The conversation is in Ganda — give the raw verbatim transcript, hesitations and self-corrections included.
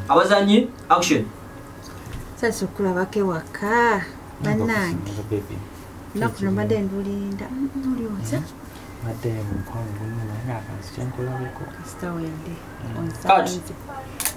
abazanyi action sasa kulabake waka banange nakuno mbadde ndulinda ndulyoza madde mu kwangu muno nga kansi kyankolabeko kasita wende Cut.